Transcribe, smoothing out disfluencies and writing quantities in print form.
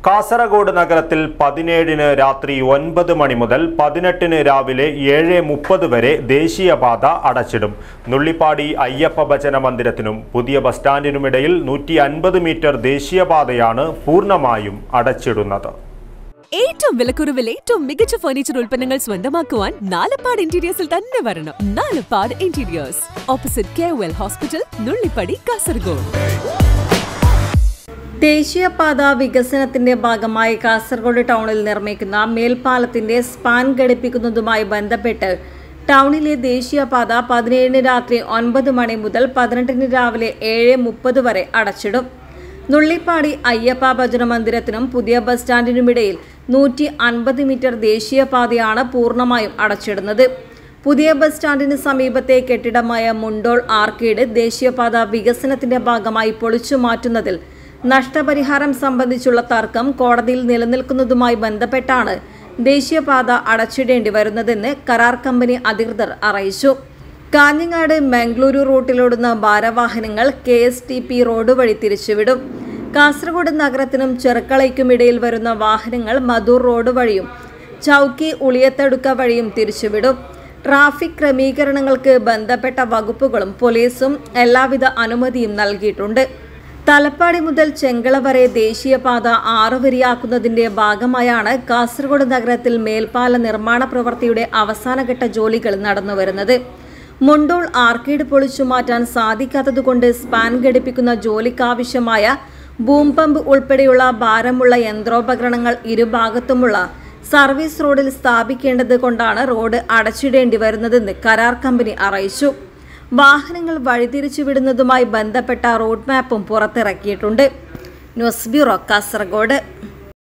കാസർഗോഡ് നഗരത്തിൽ 17-ന് രാത്രി 9 മണി മുതൽ 18-ന് രാവിലെ 7:30 വരെ ദേശീയപാത അടച്ചിടും. നുള്ളിപ്പാടി അയ്യപ്പ ഭജന മന്ദിരത്തിനും പുതിയ ബസ് സ്റ്റാൻഡിനുമിടയിൽ 150 മീറ്റർ ദേശീയപാതയാണ് പൂർണ്ണമായും അടച്ചിടുന്നത്. ഏറ്റവും വിലക്കുറവിൽ ഏറ്റവും മികച്ച ഫർണിച്ചർ ഉൽപ്പന്നങ്ങൾ സ്വന്തമാക്കുവാൻ നാലപ്പാട് ഇന്റീരിയേഴ്സിൽ തന്നെ വരണം. Nalappad interiors, opposite KOL hospital, Nullippady, Kasaragod. ദേശീയപാത വികസനത്തിന്റെ ഭാഗമായി കാസർഗോഡ് ടൗണിൽ നിർമ്മിക്കുന്ന മേൽപ്പാലത്തിന്റെ സ്പാൻ ഘടിപ്പിക്കുന്നതുമായി ബന്ധപ്പെട്ട് ടൗണിലെ ദേശീയപാത 17-ന് രാത്രി 9 മണി മുതൽ 18-ന് രാവിലെ 7:30 വരെ അടച്ചിടും. നുള്ളിപ്പാടി അയ്യപ്പ ഭജന മന്ദിരത്തിനും പുതിയ ബസ് സ്റ്റാൻഡിനുമിടയിൽ 150 മീറ്റർ ദേശീയപാതയാണ് പൂർണ്ണമായും അടച്ചിടുന്നത്. പുതിയ ബസ് സ്റ്റാൻഡിന് സമീപത്തെ കെട്ടിടമായ മുണ്ടോൾ ആർക്കേഡ് ദേശീയപാത വികസനത്തിന്റെ ഭാഗമായി പൊളിച്ചു മാറ്റുന്നതിൽ നഷ്ടപരിഹാരം സംബന്ധിച്ചുള്ള തർക്കം കോടതിയിൽ നിലനിൽക്കുന്നതുമായി ബന്ധപ്പെട്ടാണ് ദേശീയപാത അടച്ചിടേണ്ടി വരുന്നതെന്ന് കരാർ കമ്പനി അധികൃതർ അറിയിച്ചു. കാഞ്ഞങ്ങാട് മംഗളൂരു റൂട്ടിലോടുന്ന ഭാരവാഹനങ്ങൾ KSTP റോഡ് വഴി തിരിച്ചുവിടും. കാസർഗോഡ് നഗരത്തിനും ചെറുക്കളയ്ക്കുമിടയിൽ വരുന്ന വാഹനങ്ങൾ മധൂർ റോഡ് വഴിയും ചൌക്കി ഉളിയത്തടുക്ക വഴിയും തിരിച്ചുവിടും. ട്രാഫിക് ക്രമീകരണങ്ങൾക്ക് ബന്ധപ്പെട്ട വകുപ്പുകളും പോലീസും എല്ലാവിധ അനുമതിയും നൽകിയിട്ടുണ്ട്. തലപ്പാടി മുതൽ ചെങ്കള വരെ ദേശീയപാത 6 വരിയാക്കുന്നതിന്റെ ഭാഗമായാണ് കാസർഗോഡ് നഗരത്തിൽ മേൽപ്പാല നിർമ്മാണ പ്രവൃത്തിയുടെ അവസാനഘട്ട ജോലികൾ നടന്നുവരുന്നത്. മുണ്ടോൾ ആർക്കേഡ് പൊളിച്ചു മാറ്റാൻ സാധിക്കാത്തതുകൊണ്ട് സ്പാൻ ഘടിപ്പിക്കുന്ന ജോലിക്കാവശ്യമായ ബൂം പമ്പ് ഉൾപ്പെടെയുള്ള ഭാരമുള്ള യന്ത്രോപകരണങ്ങൾ ഇരുഭാഗത്തുമുള്ള സർവീസ് റോഡിൽ സ്ഥാപിക്കേണ്ടത് കൊണ്ടാണ് റോഡ് അടച്ചിടേണ്ടി വരുന്നതെന്ന് കരാർ കമ്പനി അറിയിച്ചു. വാഹനങ്ങൾ വഴിതിരിച്ചുവിടുന്നതുമായി ബന്ധപ്പെട്ട റൂട്ട് മാപ്പും പുറത്തിറക്കിയിട്ടുണ്ട്. News bureau, Kasaragod.